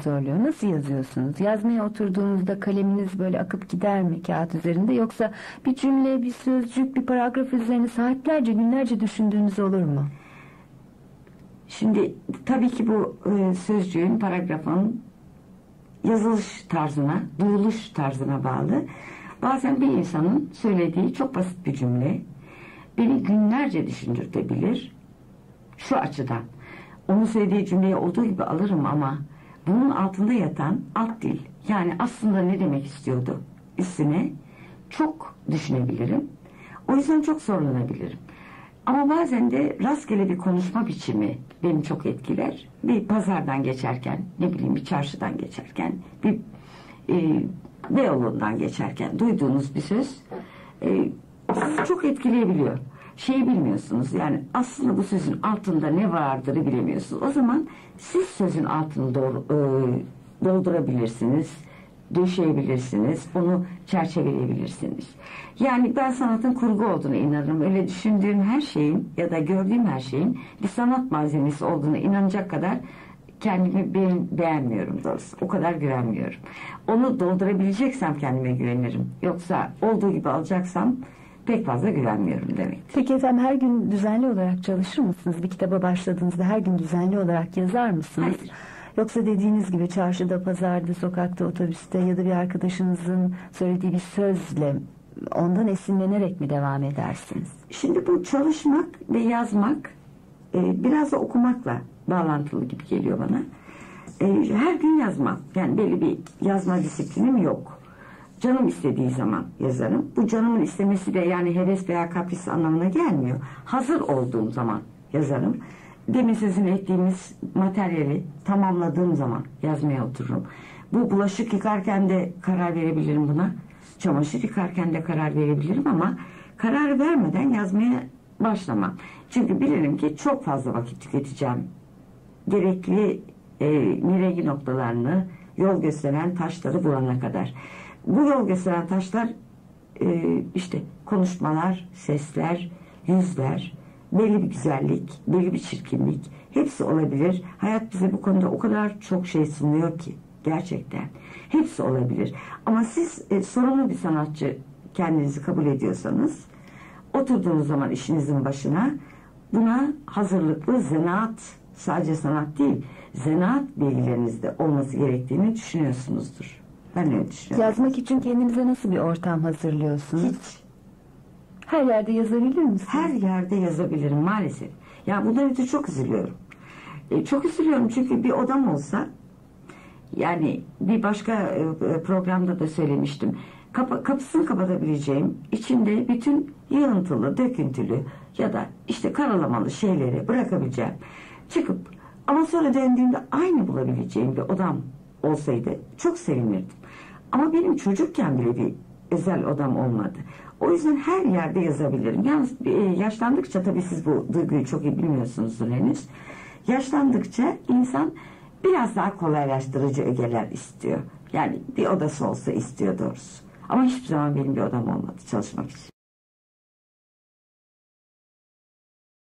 zorluyor? Nasıl yazıyorsunuz? Yazmaya oturduğunuzda kaleminiz böyle akıp gider mi kağıt üzerinde? Yoksa bir cümle, bir sözcük, bir paragraf üzerine saatlerce, günlerce düşündüğünüz olur mu? Şimdi tabii ki bu sözcüğün, paragrafın yazılış tarzına, duyuluş tarzına bağlı. Bazen bir insanın söylediği çok basit bir cümle beni günlerce düşündürtebilir. Şu açıdan, onun söylediği cümleyi olduğu gibi alırım ama bunun altında yatan alt dil, yani aslında ne demek istiyordu üstüne çok düşünebilirim. O yüzden çok zorlanabilirim. Ama bazen de rastgele bir konuşma biçimi beni çok etkiler. Bir pazardan geçerken, ne bileyim bir çarşıdan geçerken, bir Beyoğlu'ndan geçerken duyduğunuz bir söz sizi çok etkileyebiliyor. Şeyi bilmiyorsunuz, yani aslında bu sözün altında ne vardırı bilemiyorsunuz. O zaman siz sözün altını doldurabilirsiniz, döşeyebilirsiniz, onu çerçeveleyebilirsiniz. Yani ben sanatın kurgu olduğunu inanırım. Öyle düşündüğüm her şeyin ya da gördüğüm her şeyin bir sanat malzemesi olduğunu inanacak kadar kendimi beğenmiyorum doğrusu. O kadar güvenmiyorum. Onu doldurabileceksem kendime güvenirim. Yoksa olduğu gibi alacaksam pek fazla güvenmiyorum demek. Peki efendim, her gün düzenli olarak çalışır mısınız? Bir kitaba başladığınızda her gün düzenli olarak yazar mısınız? Hayır. Yoksa dediğiniz gibi çarşıda, pazarda, sokakta, otobüste ya da bir arkadaşınızın söylediği bir sözle ondan esinlenerek mi devam edersiniz? Şimdi bu çalışmak ve yazmak biraz da okumakla bağlantılı gibi geliyor bana. Her gün yazmam. Yani belli bir yazma disiplinim yok. Canım istediği zaman yazarım. Bu canımın istemesi de yani heves veya kapris anlamına gelmiyor. Hazır olduğum zaman yazarım. Demin sözünü ettiğimiz materyali tamamladığım zaman yazmaya otururum. Bu bulaşık yıkarken de karar verebilirim buna. Çamaşır yıkarken de karar verebilirim ama karar vermeden yazmaya başlamam. Çünkü bilirim ki çok fazla vakit tüketeceğim. Gerekli mirengi noktalarını, yol gösteren taşları bulana kadar. Bu yol gösteren taşlar işte konuşmalar, sesler, yüzler, belli bir güzellik, belli bir çirkinlik, hepsi olabilir. Hayat bize bu konuda o kadar çok şey sunuyor ki gerçekten. Hepsi olabilir. Ama siz sorumlu bir sanatçı kendinizi kabul ediyorsanız, oturduğunuz zaman işinizin başına buna hazırlıklı zanaat, sadece sanat değil, zanaat bilgilerinizde olması gerektiğini düşünüyorsunuzdur. Ben öyle düşünüyorum. Yazmak için kendinize nasıl bir ortam hazırlıyorsunuz? Hiç. Her yerde yazabilir misiniz? Her yerde yazabilirim maalesef. Ya bundan ötürü çok üzülüyorum. Çok üzülüyorum çünkü bir odam olsa, yani bir başka programda da söylemiştim. Kapısını kapatabileceğim, içinde bütün yığıntılı, döküntülü ya da işte karalamalı şeyleri bırakabileceğim. Çıkıp ama sonra döndüğümde aynı bulabileceğim bir odam olsaydı çok sevinirdim. Ama benim çocukken bile bir özel odam olmadı. O yüzden her yerde yazabilirim. Yalnız yaşlandıkça, tabii siz bu duyguyu çok iyi bilmiyorsunuzdur henüz. Yaşlandıkça insan biraz daha kolaylaştırıcı ögeler istiyor. Yani bir odası olsa istiyor doğrusu. Ama hiçbir zaman benim bir odam olmadı çalışmak için.